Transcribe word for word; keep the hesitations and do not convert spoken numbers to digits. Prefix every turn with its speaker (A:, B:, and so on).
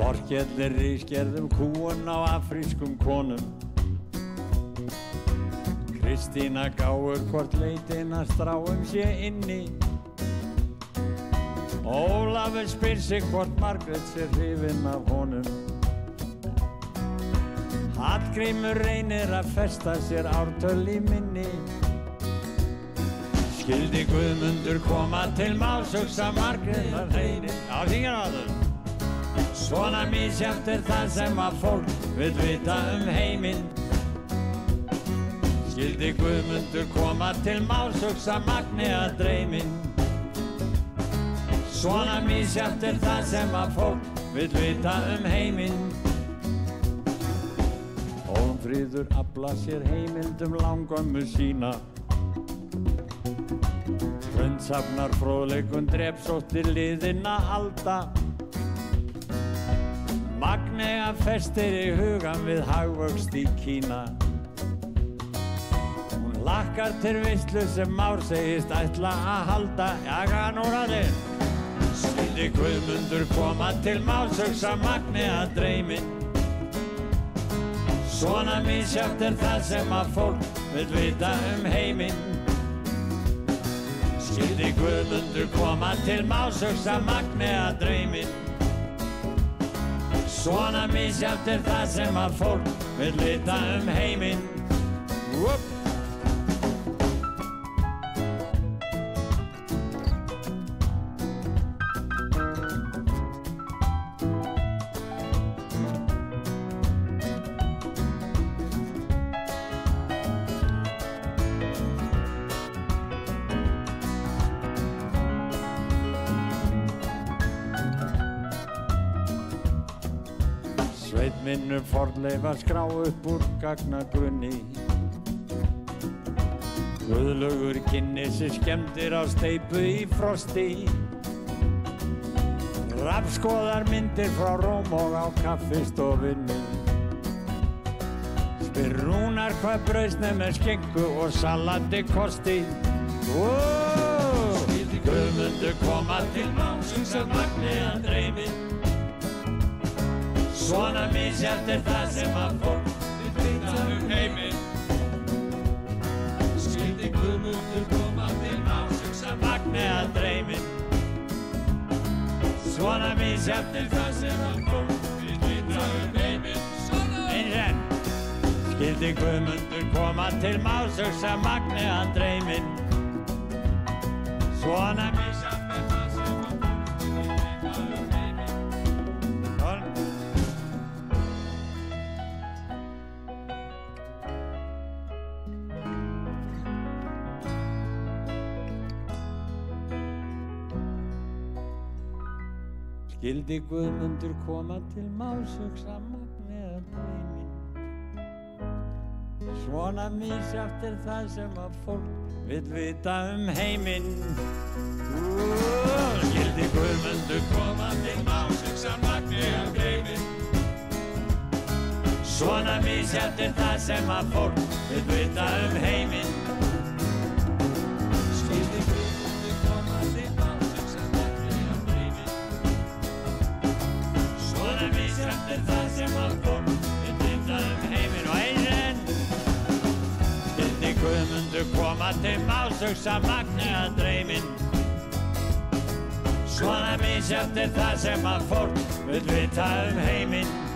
A: Þorkell er rísgerðum kúun á afrískum konum. Kristína gáur hvort leitina stráum sé inni. Ólafur spyr sig hvort Margrét sé hrifin af honum. Hallgrímur reynir að festa sér ártöl í minni. Skyldi Guðmundur koma til máls, hugsa Margrét að reynir. Já, syngja náður. Svona misjafnt er það sem að fólk vill vita um heiminn. Skyldi Guðmundur koma til máls, hugsa Magni að dreyminn. Svona misjafnt er það sem að fólk vill vita um heiminn. Hólmfríður afla sér heimild um langömmu sína. Hrund safnar fróðleikum drepsóttir liðinna alda. Magnea festir í hugan við hagvöxt í Kína. Hún hlakkar til veislu sem Már segist ætla að halda. Jaka núraðir. Skyldi Guðmundur koma til máls, hugsa Magnea dreyminn. Svona misjafnt er það sem að fólk vill vita um heiminn. Skyldi Guðmundur koma til máls, hugsa Magnea dreyminn. Svona misjafnt er það sem að fólk vill vita um heiminn. Whoop. Minnum fornleifa skrá upp úr gagnagrunni. Guðlaugur kynnir sig skemmdir á steypu í frosti. Rafskoðar myndir frá Róm og á kaffistofunni. Spyr Rúnar hvað brauðsneið með skinku og salati kosti. Ó, skyldi Guðmundur koma til máls, hugsa Magnea dreyminn. Svona misjafnt er það sem að fólk vill vita um heiminn. Skyldi Guðmundur koma til máls, hugsa Magnea dreyminn. Svona misjafnt er það sem að fólk vill vita um heiminn. Eins enn. Skyldi Guðmundur koma til máls, hugsa Magnea dreyminn. Svona misjafnt er það sem að fólk vill vita um heiminn. Skyldi Guðmundur koma til máls, hugsa Magnea dreyminn. Svona misjafnt er það sem að fólk vill vita um heiminn. Skyldi Guðmundur koma til máls, hugsa Magnea dreyminn. Svona misjafnt er það sem að fólk vill vita um heiminn. Skyldi Guðmundur koma til máls, hugsa Magnea dreyminn. Svona misjafnt er það sem að fólk vill vita um heiminn. Og eins enn. Skyldi Guðmundur koma til máls, hugsa Magnea dreyminn. Svona misjafnt er það sem að fólk vill vita um heiminn.